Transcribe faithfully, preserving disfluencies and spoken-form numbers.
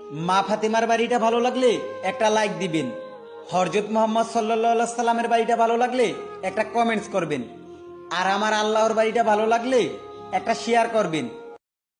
মা ফাতিমার বাড়িটা ভালো লাগলে একটা লাইক দিবেন। হযরত মুহাম্মদ সাল্লাল্লাহু সাল্লামের বাড়িটা ভালো লাগলে একটা কমেন্টস করবেন। আর আমার আল্লাহর বাড়িটা ভালো লাগলে একটা শেয়ার করবেন।